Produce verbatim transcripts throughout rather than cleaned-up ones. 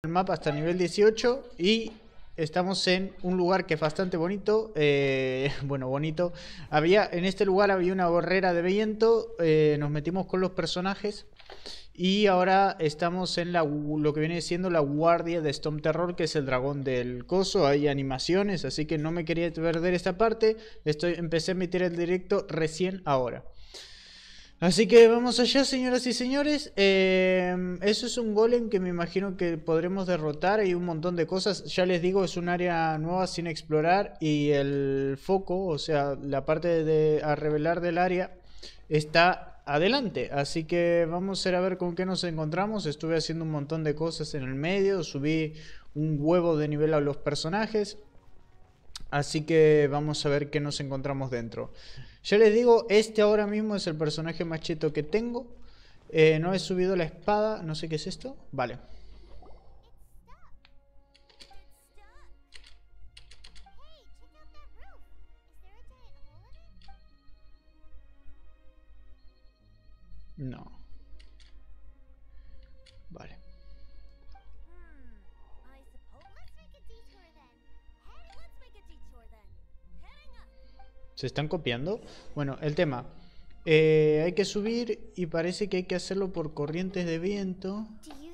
el mapa hasta el nivel dieciocho y estamos en un lugar que es bastante bonito. Eh, bueno, bonito. Había, en este lugar había una barrera de viento. Eh, nos metimos con los personajes. Y ahora estamos en la, lo que viene siendo la guardia de Storm Terror, que es el dragón del coso. Hay animaciones, así que no me quería perder esta parte. Estoy, empecé a emitir el directo recién ahora. Así que vamos allá, señoras y señores. Eh, eso es un golem que me imagino que podremos derrotar. Hay un montón de cosas. Ya les digo, es un área nueva sin explorar. Y el foco, o sea, la parte de a revelar del área, está adelante. Así que vamos a ir a ver con qué nos encontramos. Estuve haciendo un montón de cosas en el medio. Subí un huevo de nivel a los personajes. Así que vamos a ver qué nos encontramos dentro. Ya les digo, este ahora mismo es el personaje más cheto que tengo. Eh, no he subido la espada. No sé qué es esto. Vale. No. Vale. ¿Se están copiando? Bueno, el tema. Eh, hay que subir y parece que hay que hacerlo por corrientes de viento.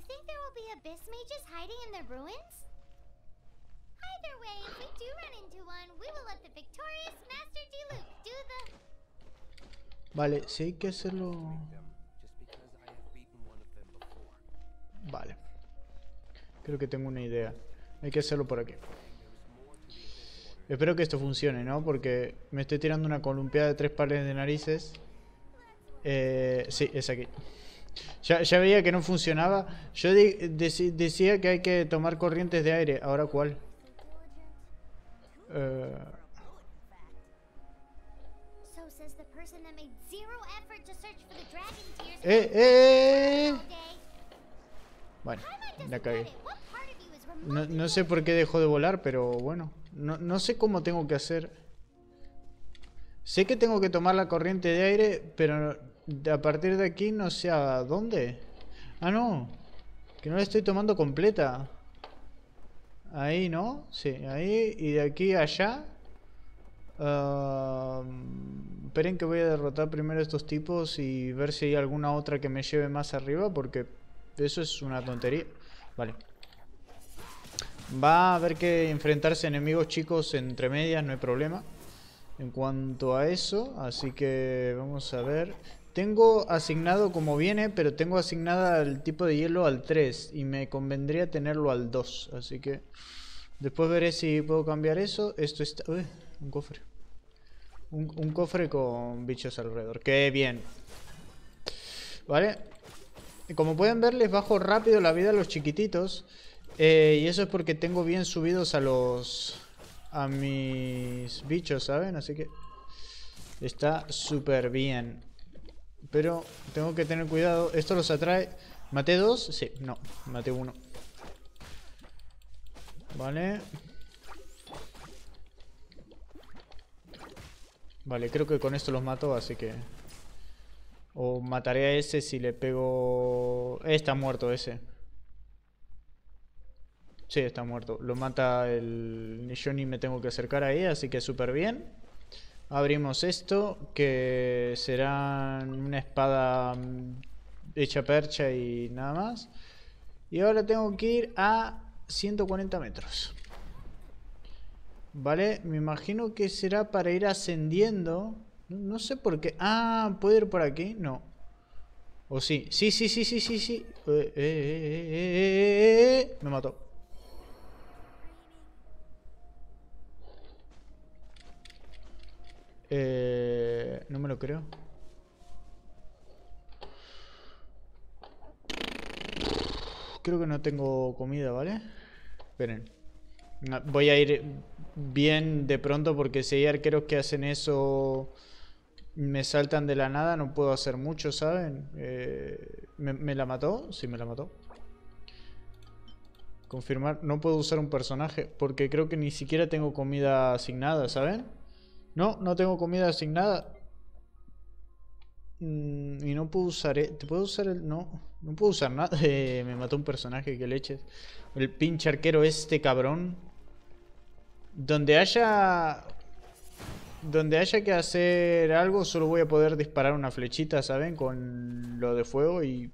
Vale, si hay que hacerlo... Vale. Creo que tengo una idea. Hay que hacerlo por aquí. Espero que esto funcione, ¿no? Porque me estoy tirando una columpiada de tres pares de narices. Eh, sí, es aquí. Ya, ya veía que no funcionaba. Yo de, de, decía que hay que tomar corrientes de aire. ¿Ahora cuál? Uh... ¡Eh, eh! Bueno, la cagué. No, no sé por qué dejó de volar, pero bueno. No, no sé cómo tengo que hacer. Sé que tengo que tomar la corriente de aire, pero a partir de aquí no sé a dónde. Ah, no. Que no la estoy tomando completa. Ahí, ¿no? Sí, ahí. Y de aquí a allá. Uh, esperen que voy a derrotar primero a estos tipos y ver si hay alguna otra que me lleve más arriba, porque eso es una tontería. Vale. Va a haber que enfrentarse a enemigos chicos entre medias, no hay problema. En cuanto a eso, así que vamos a ver. Tengo asignado como viene, pero tengo asignada el tipo de hielo al tres. Y me convendría tenerlo al dos. Así que después veré si puedo cambiar eso. Esto está... Uy, un cofre. Un, un cofre con bichos alrededor. ¡Qué bien! Vale. Como pueden ver, les bajo rápido la vida a los chiquititos. Eh, y eso es porque tengo bien subidos a los... a mis bichos, ¿saben? Así que está súper bien. Pero tengo que tener cuidado. Esto los atrae. ¿Maté dos? Sí, no, maté uno. Vale. Vale, creo que con esto los mato, así que... O mataré a ese si le pego... Está muerto ese. Sí, está muerto. Lo mata el... Yo ni me tengo que acercar ahí, así que súper bien. Abrimos esto, que será una espada hecha percha y nada más. Y ahora tengo que ir a ciento cuarenta metros. Vale, me imagino que será para ir ascendiendo. No, no sé por qué. Ah, ¿puedo ir por aquí? No. ¿O sí? Sí, sí, sí, sí, sí, sí. Eh, eh, eh, eh, eh, eh. Me mató. Eh, no me lo creo. Creo que no tengo comida, ¿vale? Esperen. Voy a ir bien de pronto porque si hay arqueros que hacen eso me saltan de la nada, no puedo hacer mucho, ¿saben? Eh, ¿me, ¿Me la mató? Sí, me la mató. Confirmar. No puedo usar un personaje porque creo que ni siquiera tengo comida asignada, ¿saben? No, no tengo comida asignada. Mm, y no puedo usar... ¿Te puedo usar el...? No, no puedo usar nada. Eh, me mató un personaje, que leches. El pinche arquero este cabrón. Donde haya... Donde haya que hacer algo, solo voy a poder disparar una flechita, ¿saben? Con lo de fuego y...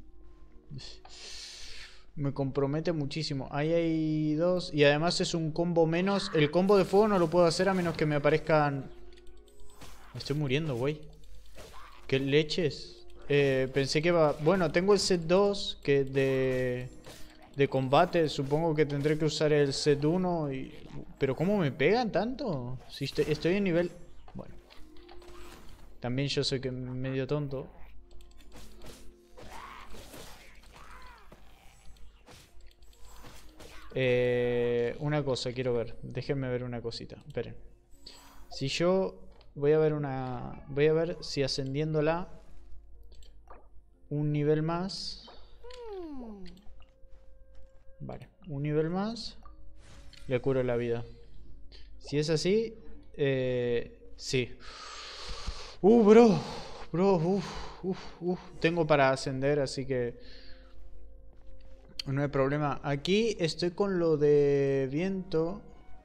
Me compromete muchísimo. Ahí hay dos. Y además es un combo menos. El combo de fuego no lo puedo hacer a menos que me aparezcan... Me estoy muriendo, güey. ¿Qué leches? Eh, pensé que va... Bueno, tengo el set dos que de... De combate. Supongo que tendré que usar el set uno y... Pero ¿cómo me pegan tanto? Si estoy, estoy en nivel... Bueno. También yo soy que medio tonto. Eh, una cosa quiero ver. Déjenme ver una cosita. Esperen. Si yo... Voy a ver una... Voy a ver si ascendiéndola un nivel más. Vale, un nivel más. Le curo la vida. Si es así, eh, sí. Uh, bro. Bro, uff, uff, uff. Tengo para ascender, así que no hay problema. Aquí estoy con lo de viento.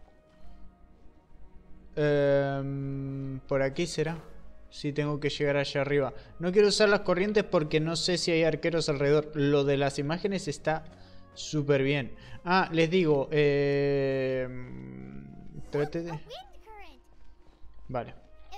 Um, por aquí será. Sí, tengo que llegar allá arriba. No quiero usar las corrientes porque no sé si hay arqueros alrededor. Lo de las imágenes está súper bien. Ah, les digo. Eh... Trate de... Vale.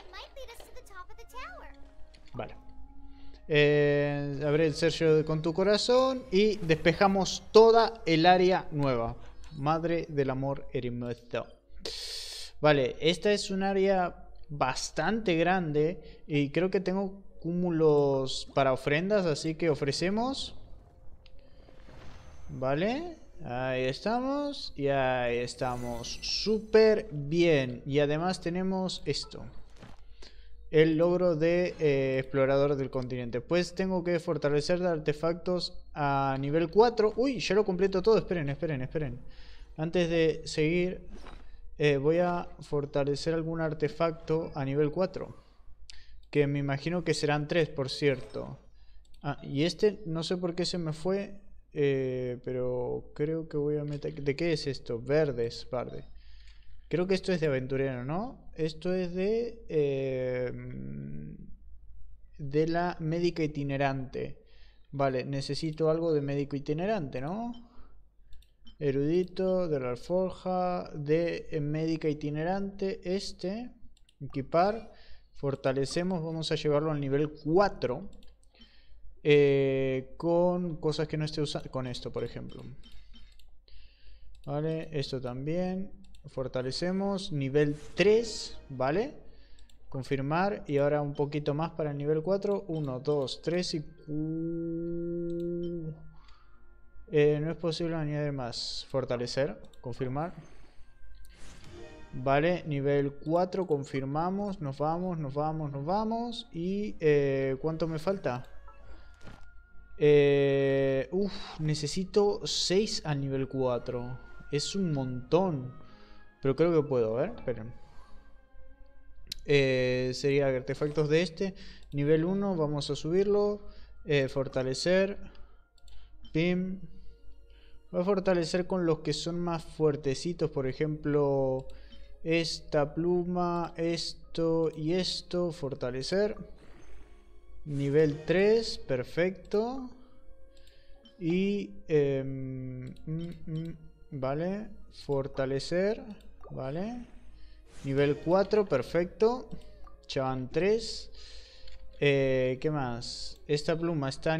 Vale. Eh, abre el sello con tu corazón y despejamos toda el área nueva. Madre del amor hermoso. Vale, esta es un área bastante grande y creo que tengo cúmulos para ofrendas, así que ofrecemos. Vale, ahí estamos y ahí estamos, súper bien. Y además tenemos esto, el logro de eh, explorador del continente. Pues tengo que fortalecer de artefactos a nivel cuatro. Uy, ya lo completo todo, esperen, esperen, esperen. Antes de seguir... Eh, voy a fortalecer algún artefacto a nivel cuatro. Que me imagino que serán tres, por cierto. Ah, y este no sé por qué se me fue. Eh, pero creo que voy a meter... ¿De qué es esto? Verdes, verde. Creo que esto es de aventurero, ¿no? Esto es de... Eh, de la médica itinerante. Vale, necesito algo de médico itinerante, ¿no? Erudito, de la alforja, de médica itinerante, este, equipar, fortalecemos, vamos a llevarlo al nivel cuatro, eh, con cosas que no esté usando, con esto por ejemplo. Vale, esto también, fortalecemos, nivel tres, vale, confirmar, y ahora un poquito más para el nivel cuatro, uno, dos, tres y... Uh... Eh, no es posible añadir más. Fortalecer, confirmar. Vale, nivel cuatro, confirmamos. Nos vamos, nos vamos, nos vamos. Y eh, ¿cuánto me falta? Eh, uf, necesito seis a nivel cuatro. Es un montón. Pero creo que puedo, a ver, esperen. Eh, sería artefactos de este. Nivel uno, vamos a subirlo. Eh, fortalecer. Pim. Voy a fortalecer con los que son más fuertecitos. Por ejemplo, esta pluma, esto y esto. Fortalecer. Nivel tres, perfecto. Y... Eh, mm, mm, vale. Fortalecer. Vale. Nivel cuatro, perfecto. Ya van tres. Eh, ¿Qué más? Esta pluma está a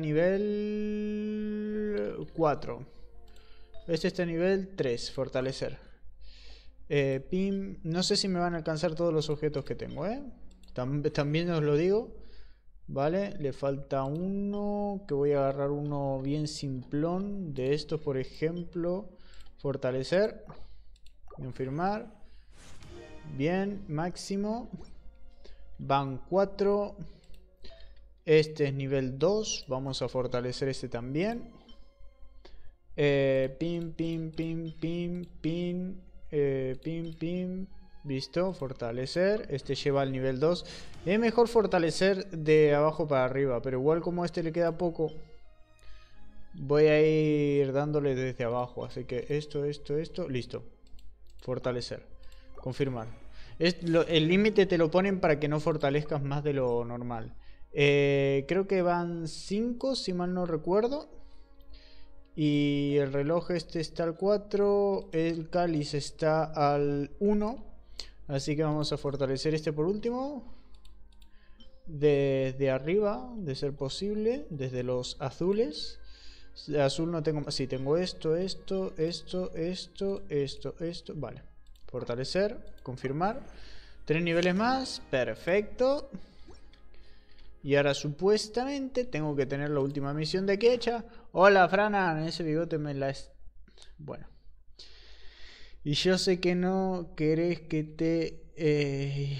nivel cuatro. Este está a nivel tres, fortalecer. Eh, pim. No sé si me van a alcanzar todos los objetos que tengo, ¿eh? Tam también os lo digo. Vale, le falta uno. Que voy a agarrar uno bien simplón. De estos, por ejemplo. Fortalecer. Confirmar. Bien, máximo. Van cuatro. Este es nivel dos. Vamos a fortalecer este también. Eh, pim, pim, pim, pim, pim. Eh, pim, pim. Listo, fortalecer. Este lleva al nivel dos. Es mejor fortalecer de abajo para arriba, pero igual como a este le queda poco, voy a ir dándole desde abajo. Así que esto, esto, esto, listo. Fortalecer. Confirmar. Es lo, el límite te lo ponen para que no fortalezcas más de lo normal. Eh, creo que van cinco, si mal no recuerdo. Y el reloj este está al cuatro. El cáliz está al uno. Así que vamos a fortalecer este por último. Desde arriba, de ser posible. Desde los azules. De azul no tengo más. Sí, tengo esto, esto, esto, esto, esto, esto. Vale. Fortalecer, confirmar. Tres niveles más. Perfecto. Y ahora supuestamente tengo que tener la última misión de aquí hecha. Hola, Frana. Ese bigote me la es... Bueno. Y yo sé que no querés que te... Eh...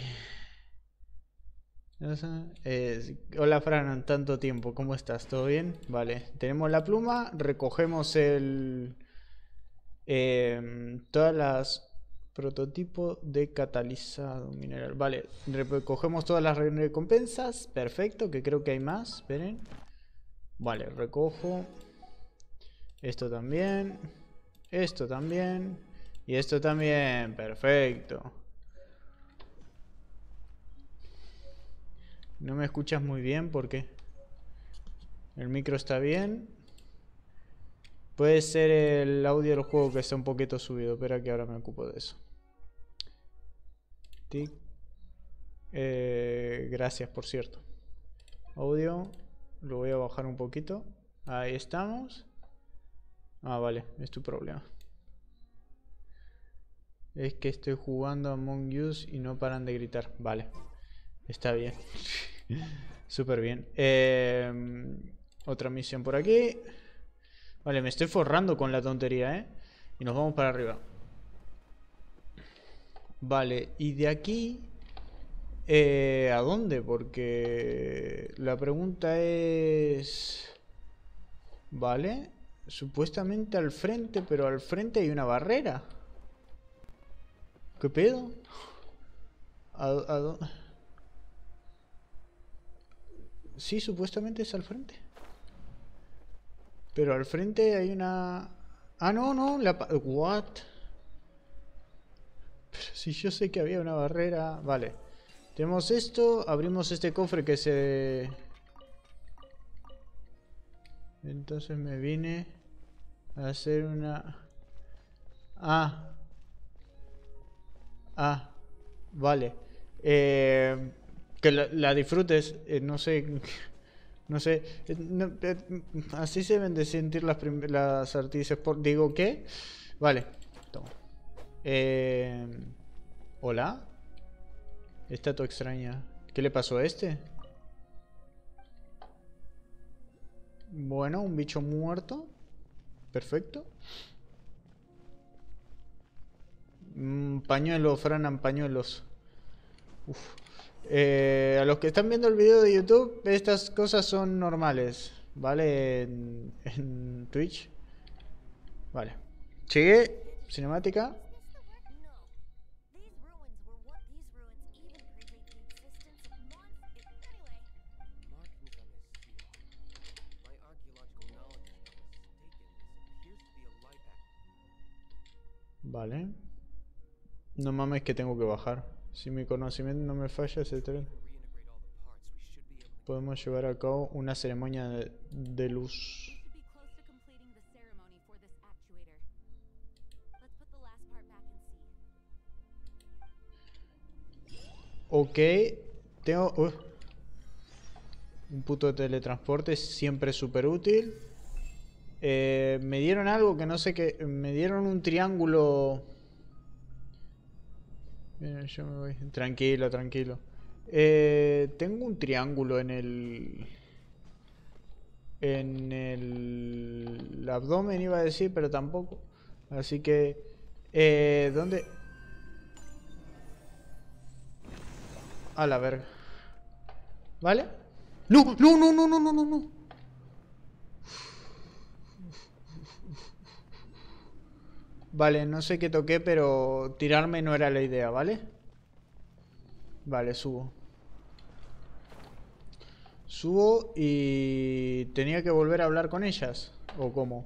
Eh, hola, Fran, en tanto tiempo. ¿Cómo estás? ¿Todo bien? Vale. Tenemos la pluma. Recogemos el... Eh, todas las... Prototipo de catalizado mineral. Vale, recogemos todas las recompensas. Perfecto, que creo que hay más. Esperen. Vale, recojo. Esto también. Esto también. Y esto también. Perfecto. No me escuchas muy bien porque el micro está bien. Puede ser el audio del juego que está un poquito subido. Espera que ahora me ocupo de eso. Tic. Eh, gracias, por cierto. Audio. Lo voy a bajar un poquito. Ahí estamos. Ah, vale. Es tu problema. Es que estoy jugando Among Us y no paran de gritar. Vale. Está bien. Súper bien. Eh, otra misión por aquí. Vale, me estoy forrando con la tontería, ¿eh? Y nos vamos para arriba. Vale, y de aquí... Eh, ¿a dónde? Porque... La pregunta es... Vale. Supuestamente al frente, pero al frente hay una barrera. ¿Qué pedo? ¿A, a dónde? Sí, supuestamente es al frente. Pero al frente hay una... Ah, no, no, la... What? Pero si yo sé que había una barrera... Vale. Tenemos esto, abrimos este cofre que se... Entonces me vine a hacer una... Ah. Ah. Vale. Eh... Que la, la disfrutes, eh, no sé... No sé, eh, no, eh, así se deben de sentir las, las artistas. Por, digo, ¿qué? Vale, toma. Eh, Hola. Estatua extraña. ¿Qué le pasó a este? Bueno, un bicho muerto. Perfecto. Mm, pañuelos, Franan, pañuelos. Uf. Eh, a los que están viendo el video de YouTube, estas cosas son normales, ¿vale? En, en Twitch. Vale. Sigue. Cinemática. Vale. No mames que tengo que bajar. Si mi conocimiento no me falla, ese tren. Podemos llevar a cabo una ceremonia de, de luz. Ok. Tengo... Uh, un puto teletransporte, siempre súper útil. Eh, me dieron algo que no sé qué. Me dieron un triángulo... Mira, yo me voy. Tranquilo, tranquilo. Eh, tengo un triángulo en el... En el abdomen iba a decir, pero tampoco. Así que... Eh, ¿dónde? A la verga. ¿Vale? ¡No! ¡No, no, no, no, no, no, no! Vale, no sé qué toqué, pero tirarme no era la idea, ¿vale? Vale, subo. Subo y... ¿tenía que volver a hablar con ellas? ¿O cómo?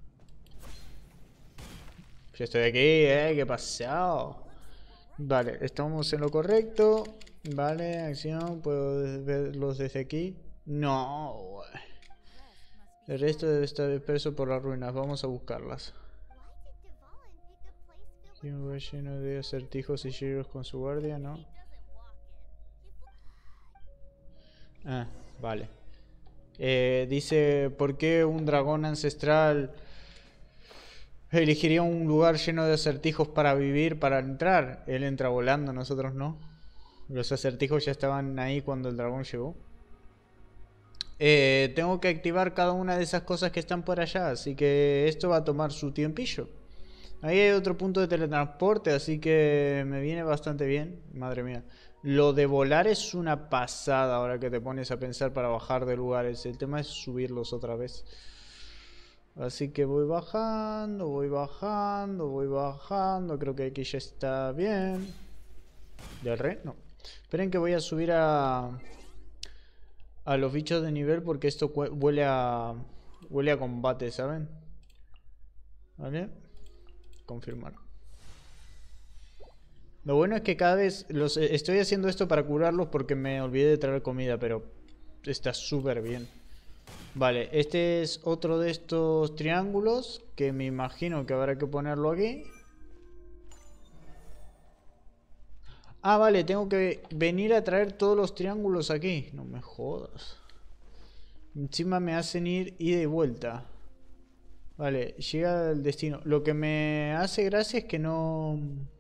Ya estoy aquí, ¿eh? ¿Qué pasó? Vale, estamos en lo correcto. Vale, acción. ¿Puedo verlos desde aquí? No. El resto debe estar disperso por las ruinas. Vamos a buscarlas. Un lugar lleno de acertijos y giros con su guardia, ¿no? Ah, vale. Eh, dice, ¿por qué un dragón ancestral elegiría un lugar lleno de acertijos para vivir, para entrar? Él entra volando, nosotros no. Los acertijos ya estaban ahí cuando el dragón llegó. Eh, tengo que activar cada una de esas cosas que están por allá, así que esto va a tomar su tiempillo. Ahí hay otro punto de teletransporte, así que me viene bastante bien. Madre mía. Lo de volar es una pasada ahora que te pones a pensar para bajar de lugares. El tema es subirlos otra vez. Así que voy bajando, voy bajando, voy bajando. Creo que aquí ya está bien. ¿Del re? No. Esperen que voy a subir a... a los bichos de nivel porque esto huele a... huele a combate, ¿saben? ¿Vale? Confirmar. Lo bueno es que cada vez los estoy haciendo esto para curarlos porque me olvidé de traer comida, pero está súper bien. Vale, este es otro de estos triángulos que me imagino que habrá que ponerlo aquí. Ah, vale, tengo que venir a traer todos los triángulos aquí. No me jodas. Encima me hacen ir ida y vuelta. Vale, llega al destino. Lo que me hace gracia es que no...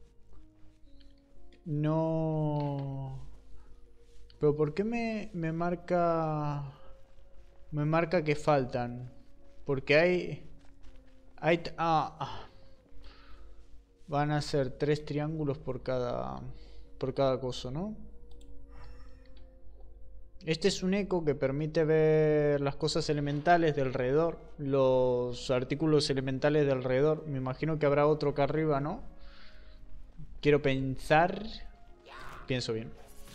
No... Pero ¿por qué me, me marca... Me marca que faltan? Porque hay... Hay... Ah, ah. Van a ser tres triángulos por cada... Por cada coso, ¿no? Este es un eco que permite ver las cosas elementales de alrededor. Los artículos elementales de alrededor. Me imagino que habrá otro acá arriba, ¿no? Quiero pensar... Pienso bien.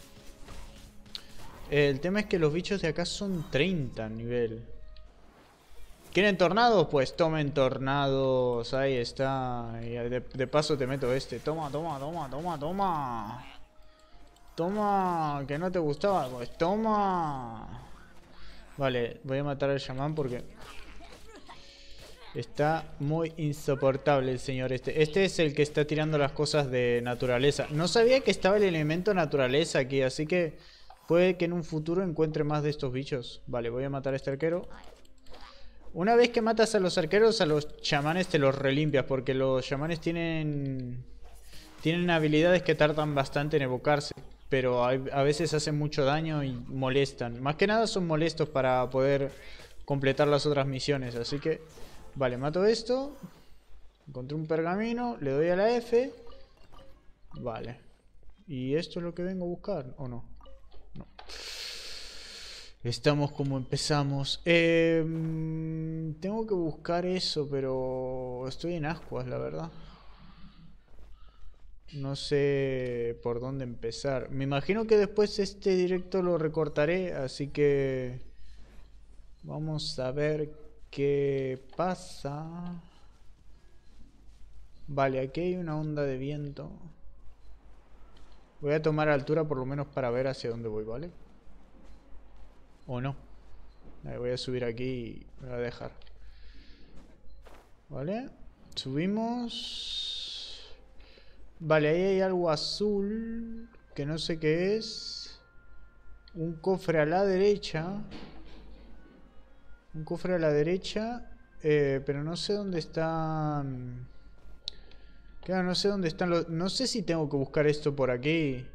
El tema es que los bichos de acá son treinta nivel. ¿Quieren tornados? Pues tomen tornados. Ahí está. Y de, de paso te meto este. Toma, toma, toma, toma, toma. Toma, que no te gustaba. Pues toma. Vale, voy a matar al chamán porque está muy insoportable el señor este. Este es el que está tirando las cosas de naturaleza. No sabía que estaba el elemento naturaleza aquí, así que puede que en un futuro encuentre más de estos bichos. Vale, voy a matar a este arquero. Una vez que matas a los arqueros, a los chamanes te los relimpias, porque los chamanes tienen tienen habilidades que tardan bastante en evocarse, pero hay, a veces hacen mucho daño y molestan. Más que nada son molestos para poder completar las otras misiones, así que... Vale, mato esto. Encontré un pergamino, le doy a la F. Vale. ¿Y esto es lo que vengo a buscar o no? No. Estamos como empezamos. Eh, tengo que buscar eso, pero estoy en ascuas, la verdad. No sé por dónde empezar. Me imagino que después este directo lo recortaré, así que vamos a ver qué pasa. Vale, aquí hay una onda de viento. Voy a tomar altura por lo menos para ver hacia dónde voy, ¿vale? O no. Voy a subir aquí y me voy a dejar. Vale. Subimos. Vale, ahí hay algo azul que no sé qué es. Un cofre a la derecha. Un cofre a la derecha. Eh, pero no sé dónde están... Claro, no sé dónde están los... No sé si tengo que buscar esto por aquí.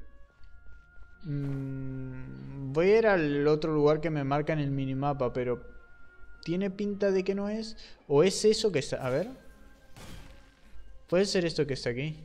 Mm, voy a ir al otro lugar que me marca en el minimapa, pero... ¿Tiene pinta de que no es? ¿O es eso que está...? A ver. ¿Puede ser esto que está aquí?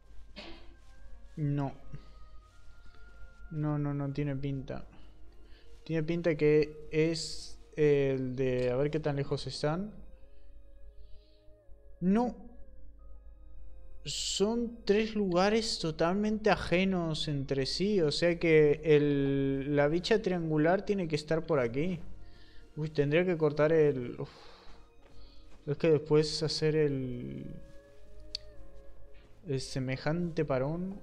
No. No, no, no tiene pinta. Tiene pinta que es el de... A ver qué tan lejos están. No. son tres lugares totalmente ajenos entre sí. O sea que el, la bicha triangular tiene que estar por aquí. Uy, tendría que cortar el... Uf. Es que después hacer el... El semejante parón...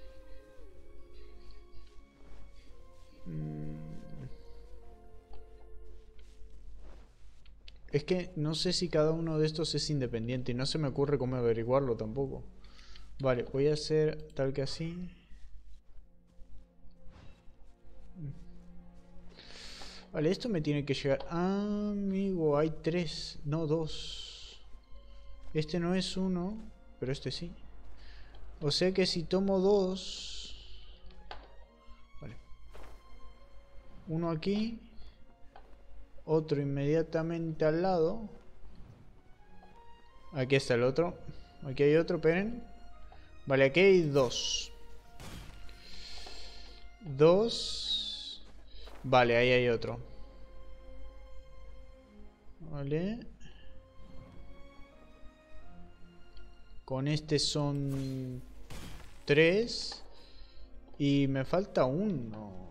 Es que no sé si cada uno de estos es independiente y no se me ocurre cómo averiguarlo tampoco. Vale, voy a hacer tal que así. Vale, esto me tiene que llegar. Ah, amigo, hay tres, no dos. Este no es uno, pero este sí. O sea que si tomo dos... Vale. Uno aquí. Otro inmediatamente al lado. Aquí está el otro. Aquí hay otro, esperen. Vale, aquí hay dos. Dos. Vale, ahí hay otro. Vale. Con este son tres. Y me falta uno.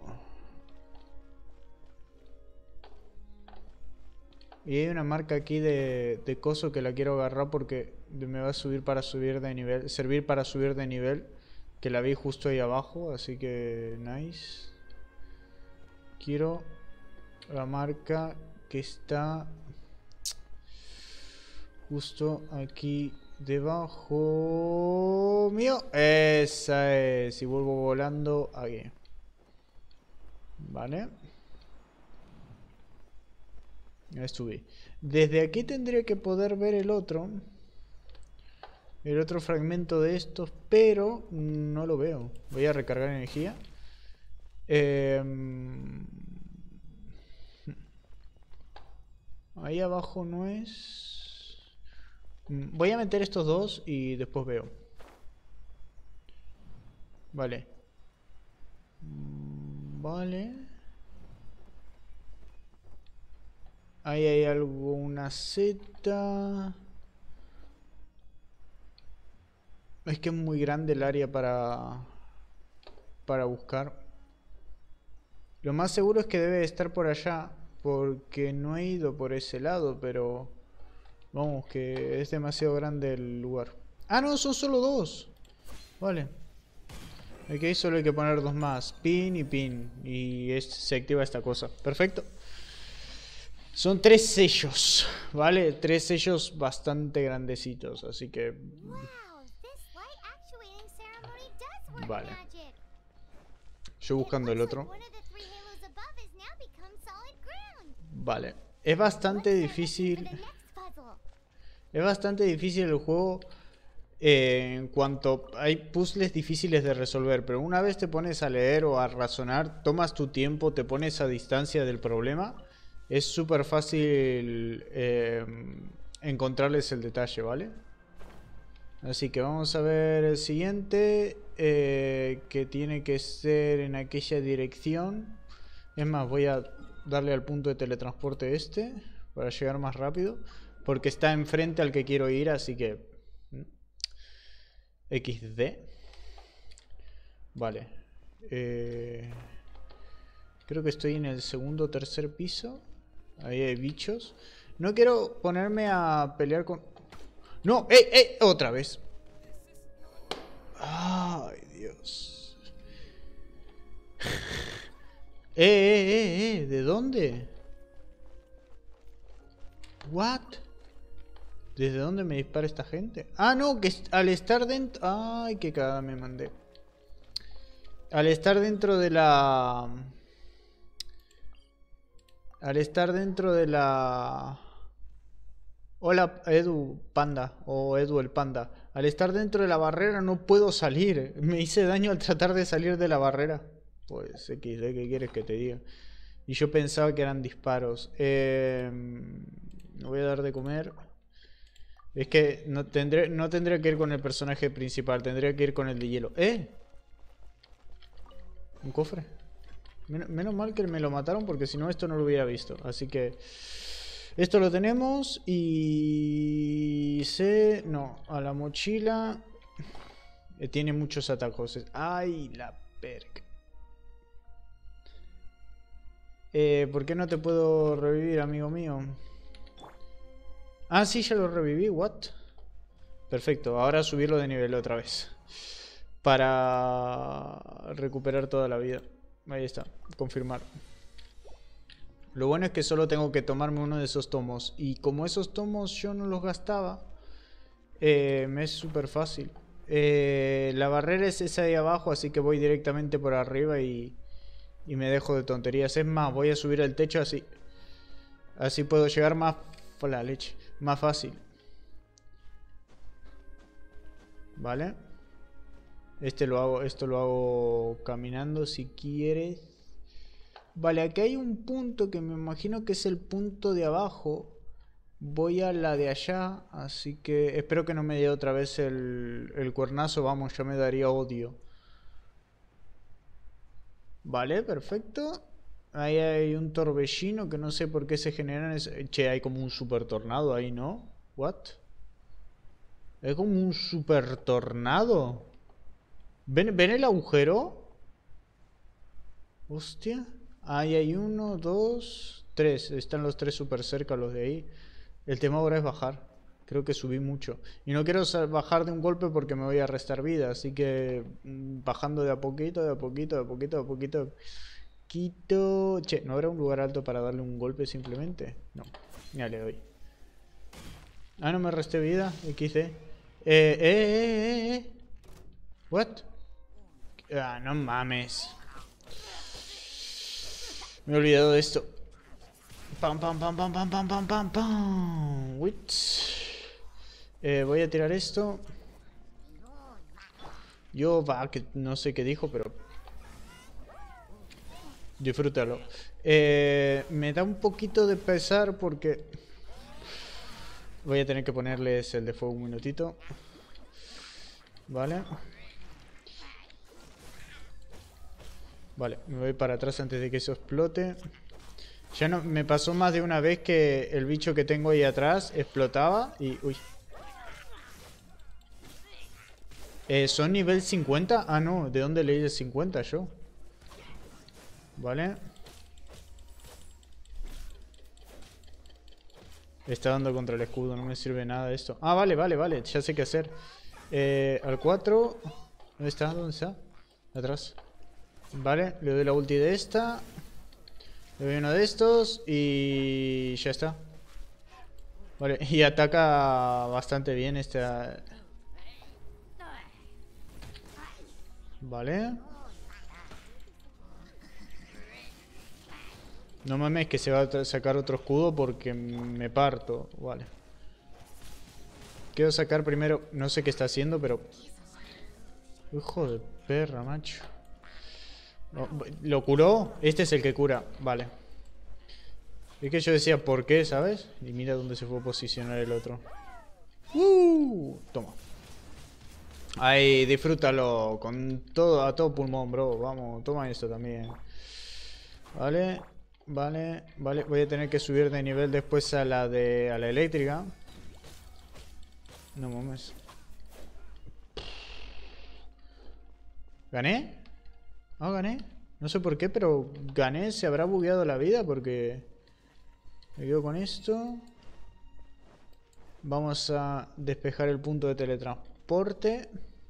Y hay una marca aquí de, de coso que la quiero agarrar porque me va a subir para subir de nivel. Servir para subir de nivel. Que la vi justo ahí abajo. Así que nice. Quiero la marca que está justo aquí debajo mío. Esa es. Y vuelvo volando aquí. Vale. Ya estuve. Desde aquí tendría que poder ver el otro. El otro fragmento de estos. Pero no lo veo. Voy a recargar energía. Eh, ahí abajo no es. Voy a meter estos dos y después veo. Vale. Vale. Ahí hay algo, una Z. Es que es muy grande el área para para buscar. Lo más seguro es que debe estar por allá, porque no he ido por ese lado, pero vamos, que es demasiado grande el lugar. Ah, no, son solo dos. Vale. Aquí solo hay que poner dos más, pin y pin, y es, se activa esta cosa. Perfecto. Son tres sellos, ¿vale? Tres sellos bastante grandecitos, así que... Vale. Yo buscando el otro. Vale. Es bastante difícil... Es bastante difícil el juego eh, en cuanto... Hay puzzles difíciles de resolver, pero una vez te pones a leer o a razonar, tomas tu tiempo, te pones a distancia del problema... Es súper fácil eh, encontrarles el detalle, ¿vale? Así que vamos a ver el siguiente, eh, que tiene que ser en aquella dirección. Es más, voy a darle al punto de teletransporte este para llegar más rápido, porque está enfrente al que quiero ir, así que... equis de. Vale. Eh, creo que estoy en el segundo o tercer piso. Ahí hay bichos. No quiero ponerme a pelear con... ¡No! ¡Ey! ¡Ey! ¡Otra vez! ¡Ay, Dios! ¡Eh, eh, eh, eh! ¿De dónde? ¿What? ¿Desde dónde me dispara esta gente? Ah, no, que al estar dentro... ¡Ay, qué cagada me mandé! Al estar dentro de la... Al estar dentro de la... Hola, Edu Panda, o Edu el Panda. Al estar dentro de la barrera no puedo salir. Me hice daño al tratar de salir de la barrera. Pues, equis de, ¿qué quieres que te diga? Y yo pensaba que eran disparos. Eh, me voy a dar de comer. Es que no tendré, no tendría que ir con el personaje principal, tendría que ir con el de hielo. ¿Eh? ¿Un cofre? Menos mal que me lo mataron porque si no esto no lo hubiera visto. Así que esto lo tenemos y... se... no, a la mochila Eh, tiene muchos atajos. Ay, la perca. Eh, ¿por qué no te puedo revivir, amigo mío? Ah, sí, ya lo reviví. What? Perfecto. Ahora subirlo de nivel otra vez. Para recuperar toda la vida. Ahí está. Confirmar. Lo bueno es que solo tengo que tomarme uno de esos tomos. Y como esos tomos yo no los gastaba, eh, me es súper fácil. Eh, la barrera es esa de abajo, así que voy directamente por arriba y... Y me dejo de tonterías. Es más, voy a subir el techo así. Así puedo llegar más... Por la leche. Más fácil. Vale. Este lo hago, esto lo hago caminando si quieres. Vale, aquí hay un punto que me imagino que es el punto de abajo. Voy a la de allá. Así que espero que no me dé otra vez el, el cuernazo. Vamos, ya me daría odio. Vale, perfecto. Ahí hay un torbellino que no sé por qué se generan. Ese... Che, hay como un super tornado ahí, ¿no? What? ¿Es como un super tornado? ¿Ven, ¿ven el agujero? Hostia. Ahí hay uno, dos, tres. Están los tres super cerca, los de ahí. El tema ahora es bajar. Creo que subí mucho. Y no quiero bajar de un golpe porque me voy a restar vida. Así que bajando de a poquito, de a poquito, de a poquito, de a poquito. Quito... Che, ¿no habrá un lugar alto para darle un golpe simplemente? No. Ya le doy. Ah, no me resté vida. equis de. Eh, eh, eh, eh. What? Ah, no mames. Me he olvidado de esto. Pam, pam, pam, pam, pam, pam, pam, pam, pam. Wait. Eh, voy a tirar esto. Yo, va, que no sé qué dijo, pero... Disfrútalo. Eh, me da un poquito de pesar porque... Voy a tener que ponerles el de fuego un minutito. Vale. Vale, me voy para atrás antes de que eso explote. Ya no... Me pasó más de una vez que el bicho que tengo ahí atrás explotaba y... Uy. Eh, ¿Son nivel cincuenta? Ah, no. ¿De dónde leí el cincuenta yo? Vale. Está dando contra el escudo. No me sirve nada esto. Ah, vale, vale, vale. Ya sé qué hacer. Eh, al cuatro. ¿Dónde está? ¿Dónde está? Atrás. Vale. Le doy la ulti de esta. Le doy uno de estos. Y ya está. Vale. Y ataca bastante bien esta... Vale. No mames que se va a sacar otro escudo porque me parto. Vale. Quiero sacar primero... No sé qué está haciendo, pero... Hijo de perra, macho. No, ¿lo curó? Este es el que cura. Vale. Es que yo decía, ¿por qué? ¿Sabes? Y mira dónde se fue a posicionar el otro. ¡Uh! Toma. Ahí, disfrútalo. Con todo, a todo pulmón, bro. Vamos, toma esto también. Vale. Vale, vale, voy a tener que subir de nivel después a la de a la eléctrica. No mames. ¿Gané? Ah, gané. No sé por qué, pero gané. Se habrá bugueado la vida porque... Me quedo con esto. Vamos a despejar el punto de teletransporte.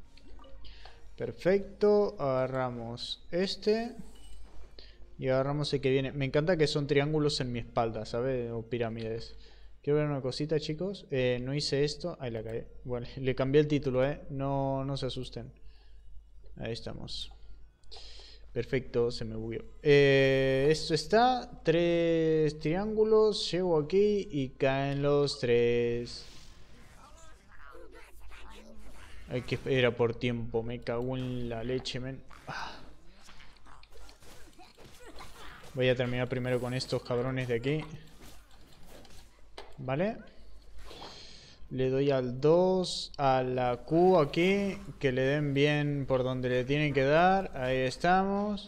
Perfecto. Agarramos este. Y agarramos el que viene. Me encanta que son triángulos en mi espalda, ¿sabes? O pirámides. Quiero ver una cosita, chicos. Eh, no hice esto. Ahí la caí. Bueno, le cambié el título, ¿eh? No, no se asusten. Ahí estamos. Perfecto, se me bugueó. Eh, esto está. Tres triángulos. Llego aquí y caen los tres. Hay que esperar por tiempo. Me cago en la leche, men. Ah. Voy a terminar primero con estos cabrones de aquí. Vale. Le doy al dos, a la Q aquí. Que le den bien por donde le tienen que dar. Ahí estamos.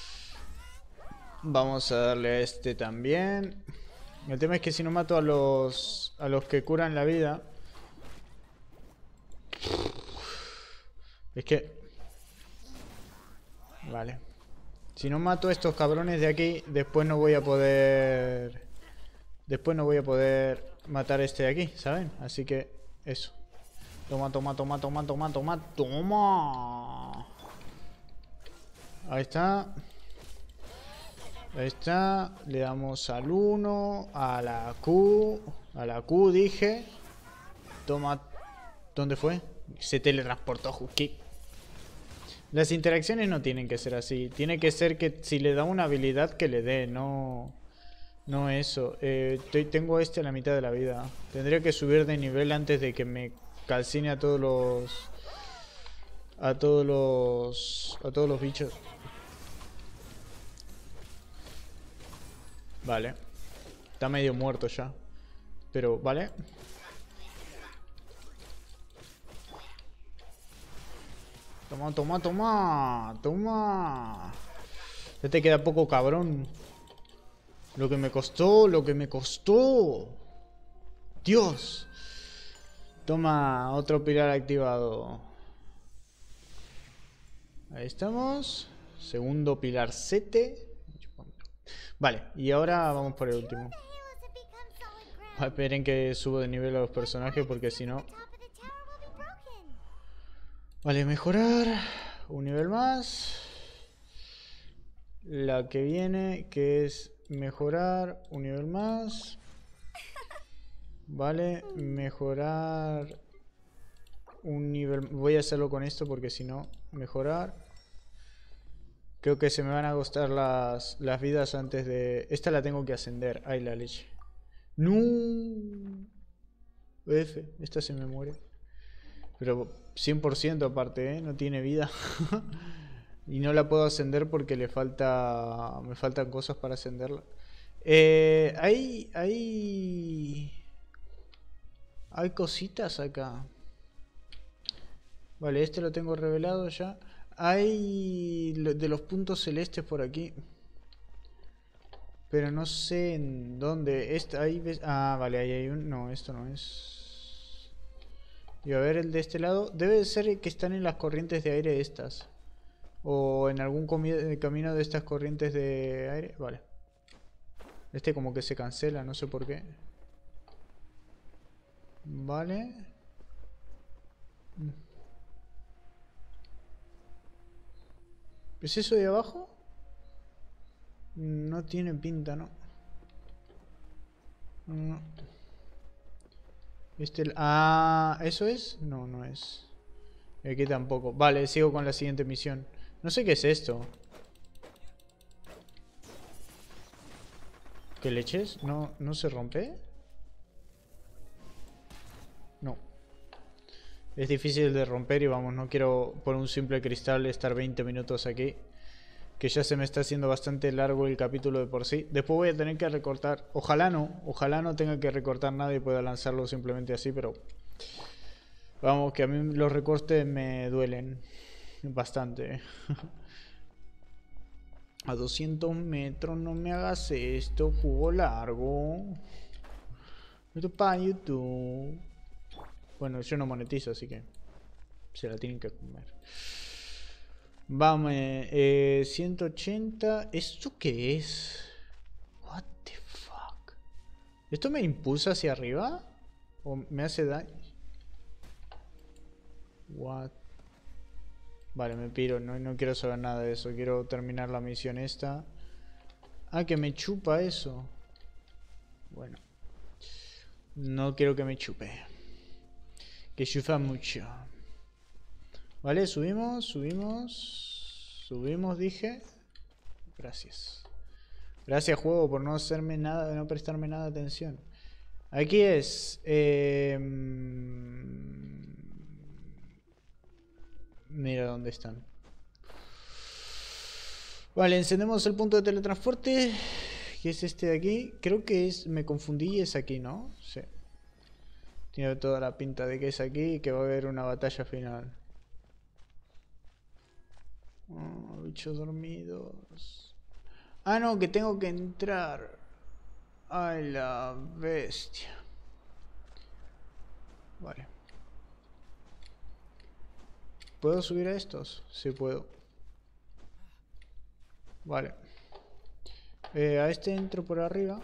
Vamos a darle a este también. El tema es que si no mato a los, a los que curan la vida... Es que... Vale. Si no mato a estos cabrones de aquí, después no voy a poder... Después no voy a poder matar a este de aquí, ¿saben? Así que... Eso. Toma, toma, toma, toma, toma, toma, toma. Ahí está. Ahí está. Le damos al uno, a la Q. A la Q dije. Toma. ¿Dónde fue? Se teletransportó. ¿Qué? Las interacciones no tienen que ser así. Tiene que ser que si le da una habilidad que le dé. No... No eso. Eh, estoy, tengo este a la mitad de la vida. Tendría que subir de nivel antes de que me calcine a todos los... A todos los... A todos los bichos. Vale. Está medio muerto ya. Pero, vale. Toma, toma, toma. Toma. Ya te queda poco, cabrón. Lo que me costó, lo que me costó. Dios. Toma, otro pilar activado. Ahí estamos. Segundo pilar sete. Vale, y ahora vamos por el último. Esperen que subo de nivel a los personajes porque si no... Vale, mejorar. Un nivel más. La que viene, que es mejorar un nivel más. Vale, mejorar un nivel... Voy a hacerlo con esto porque si no, mejorar. Creo que se me van a costar las, las vidas antes de... Esta la tengo que ascender. Ay, la leche. No. F, esta se me muere. Pero cien por ciento aparte, ¿eh? No tiene vida. Y no la puedo ascender porque le falta... Me faltan cosas para ascenderla. Eh, hay... Hay... Hay cositas acá. Vale, este lo tengo revelado ya. Hay de los puntos celestes por aquí. Pero no sé en dónde. Esta, ahí ves... Ah, vale, ahí hay un... No, esto no es. Y a ver el de este lado. Debe de ser que están en las corrientes de aire estas. O en algún camino de estas corrientes de aire. Vale. Este como que se cancela, no sé por qué. Vale. ¿Es eso de abajo? No tiene pinta, ¿no? No. Este... Ah, ¿eso es? No, no es. Aquí tampoco. Vale, sigo con la siguiente misión. No sé qué es esto. ¿Qué leches? ¿No, no se rompe? No. Es difícil de romper y vamos, no quiero por un simple cristal estar veinte minutos aquí. Que ya se me está haciendo bastante largo el capítulo de por sí. Después voy a tener que recortar. Ojalá no. Ojalá no tenga que recortar nada y pueda lanzarlo simplemente así, pero... Vamos, que a mí los recortes me duelen. Bastante. A doscientos metros no me hagas esto. Jugo largo. Esto es para YouTube. Bueno, yo no monetizo, así que... Se la tienen que comer. Vamos, eh, ciento ochenta. ¿Esto qué es? What the fuck? ¿Esto me impulsa hacia arriba? ¿O me hace daño? What? Vale, me piro, no, no quiero saber nada de eso. Quiero terminar la misión esta. Ah, que me chupa eso. Bueno. No quiero que me chupe. Que chupa mucho. Vale, subimos, subimos. Subimos, dije. Gracias. Gracias, juego, por no hacerme nada, no prestarme nada de atención. Aquí es. Eh... Mira dónde están. Vale, encendemos el punto de teletransporte. Que es este de aquí. Creo que es. Me confundí y es aquí, ¿no? Sí. Tiene toda la pinta de que es aquí y que va a haber una batalla final. Oh, bichos dormidos. Ah, no, que tengo que entrar. Ay, la bestia. Vale. ¿Puedo subir a estos? Sí puedo. Vale. Eh, a este entro por arriba.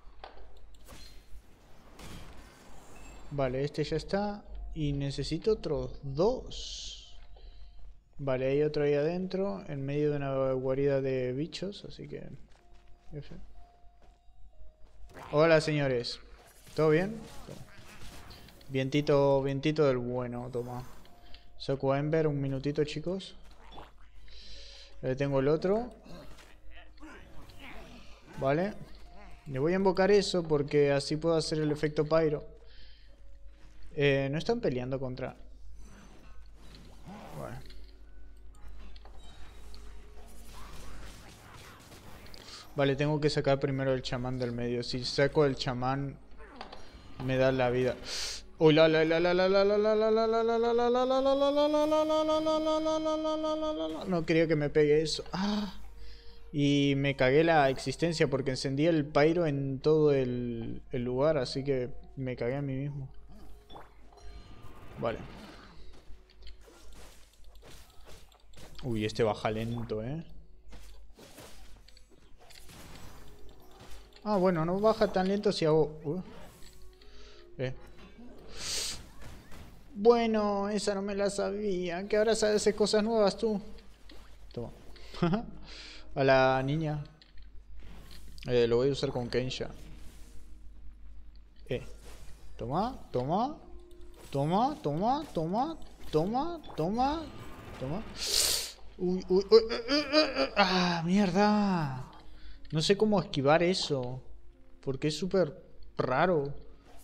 Vale, este ya está. Y necesito otros dos. Vale, hay otro ahí adentro. En medio de una guarida de bichos. Así que... F. Hola, señores. ¿Todo bien? Vientito, vientito del bueno, toma. Saco a Ember un minutito, chicos. Le tengo el otro. Vale. Le voy a invocar eso porque así puedo hacer el efecto pyro. Eh, no están peleando contra... Bueno. Vale, tengo que sacar primero el chamán del medio. Si saco el chamán, me da la vida. Uy, la la la la la la la la la la la la la la la la la la. No quería que me pegue eso. Ah. Y me cagué la existencia porque encendí el pyro en todo el, el lugar, así que me cagué a mí mismo. Vale. Uy, este baja lento, eh. Ah, bueno, no baja tan lento si hago... Uh. Eh. Bueno, esa no me la sabía. Que ahora sabes hacer cosas nuevas tú. Toma. A la niña. Eh, lo voy a usar con Kensha. Eh. Toma, toma. Toma, toma, toma. Toma, toma. Toma. Uy, uy, uy, uy, uy, uy. Ah, mierda. No sé cómo esquivar eso. Porque es súper raro.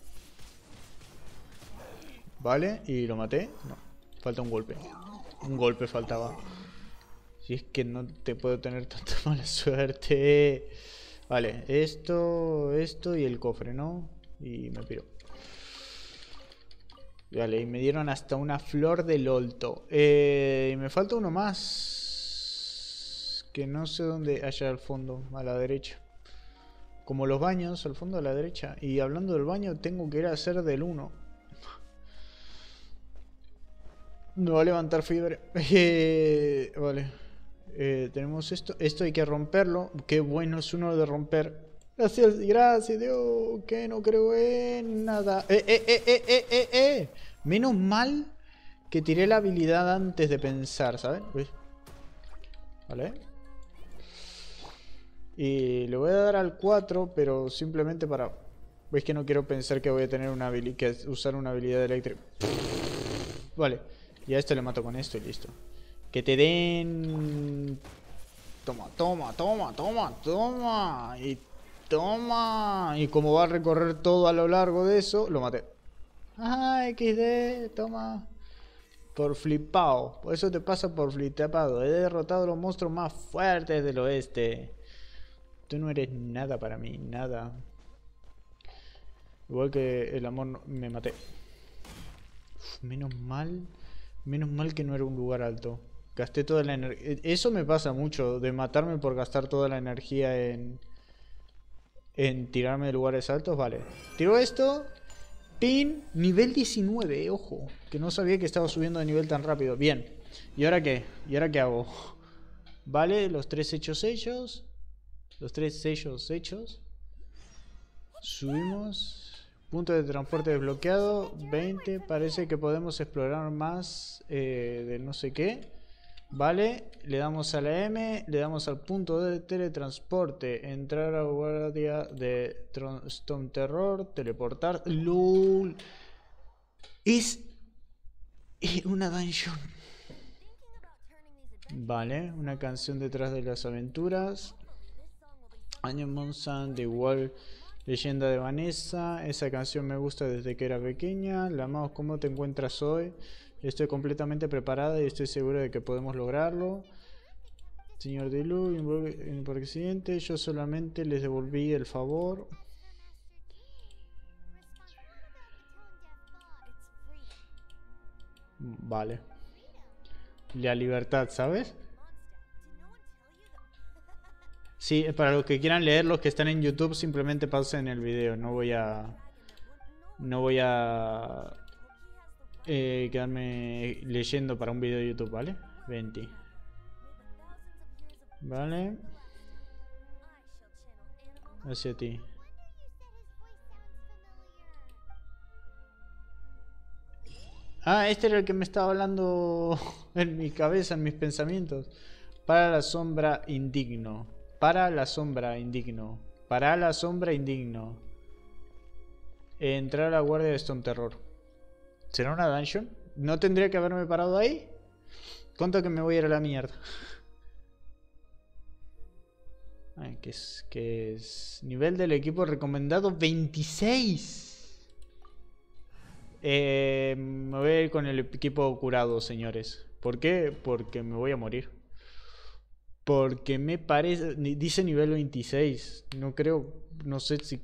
Vale, y lo maté. No, falta un golpe. Un golpe faltaba. Si es que no te puedo tener tanta mala suerte. Vale, esto, esto y el cofre, ¿no? Y me piro. Vale, y me dieron hasta una flor del olto. Eh, y me falta uno más. Que no sé dónde. Allá al fondo, a la derecha. Como los baños, al fondo a la derecha. Y hablando del baño, tengo que ir a hacer del uno. No va a levantar fiebre. Eh, vale. Eh, tenemos esto. Esto hay que romperlo. Qué bueno es uno de romper. Gracias, gracias, Dios. Que no creo en nada. Eh, eh, eh, eh, eh, eh, eh. Menos mal que tiré la habilidad antes de pensar, ¿sabes? Uy. Vale. Y le voy a dar al cuatro, pero simplemente para... Veis que no quiero pensar que voy a tener una habilidad, que usar una habilidad eléctrica. Vale. Y a esto le mato con esto y listo. Que te den... Toma, toma, toma, toma, toma. Y toma. Y como va a recorrer todo a lo largo de eso, lo maté. Ah, equis de, toma. Por flipado. Por eso te pasa por flipado. He derrotado a los monstruos más fuertes del oeste. Tú no eres nada para mí, nada. Igual que el amor, no, me maté. Uf, menos mal. Menos mal que no era un lugar alto. Gasté toda la energía. Eso me pasa mucho, de matarme por gastar toda la energía en... En tirarme de lugares altos. Vale. Tiro esto. Pin. Nivel diecinueve, eh, ojo. Que no sabía que estaba subiendo de nivel tan rápido. Bien. ¿Y ahora qué? ¿Y ahora qué hago? Vale, los tres hechos hechos. Los tres sellos hechos. Subimos. Punto de transporte desbloqueado. veinte. Parece que podemos explorar más eh, de no sé qué. Vale. Le damos a la M. Le damos al punto de teletransporte. Entrar a guardia de Stone Terror. Teleportar. LOL. Es una dungeon. Vale. Una canción detrás de las aventuras. Año Monsan de igual. Leyenda de Vanessa, esa canción me gusta desde que era pequeña. La amamos, ¿cómo te encuentras hoy? Estoy completamente preparada y estoy segura de que podemos lograrlo. Señor Dilu, por accidente, yo solamente les devolví el favor. Vale. La libertad, ¿sabes? Sí, para los que quieran leer, los que están en YouTube, simplemente pausen el video. No voy a... No voy a... eh, quedarme leyendo para un video de YouTube, ¿vale? veinte. Vale. Hacia ti. Ah, este era el que me estaba hablando en mi cabeza, en mis pensamientos. Para la sombra indigno. Para la sombra indigno. Para la sombra indigno. Entrar a la guardia de Stone Terror. ¿Será una dungeon? ¿No tendría que haberme parado ahí? ¿Cuánto que me voy a ir a la mierda? Ay, ¿qué es? ¿Qué es? Nivel del equipo recomendado veintiséis. Eh, me voy a ir con el equipo curado, señores. ¿Por qué? Porque me voy a morir. Porque me parece... Dice nivel veintiséis. No creo... No sé si...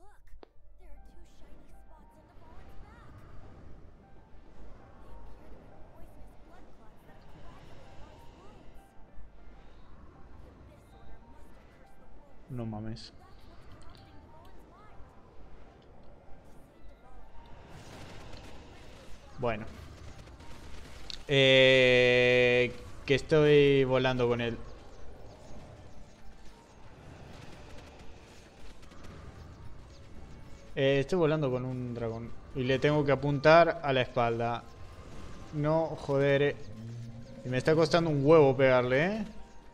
No mames. Bueno. Eh, que estoy volando con él. Eh, estoy volando con un dragón. Y le tengo que apuntar a la espalda. No, joder. Eh. Y me está costando un huevo pegarle, ¿eh?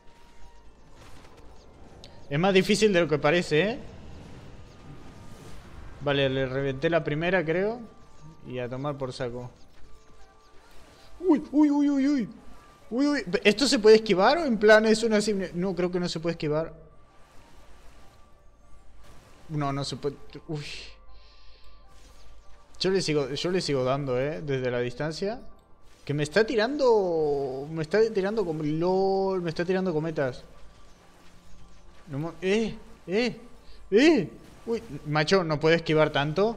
Es más difícil de lo que parece, ¿eh? Vale, le reventé la primera, creo. Y a tomar por saco. Uy, uy, uy, uy, uy. Uy, uy. ¿Esto se puede esquivar o en plan es una simple... No, creo que no se puede esquivar. No, no se puede... Uy. Yo le sigo, yo le sigo dando, ¿eh? Desde la distancia. Que me está tirando... Me está tirando como... LOL, me está tirando cometas. No, eh, eh, eh. Uy, macho, no puede esquivar tanto.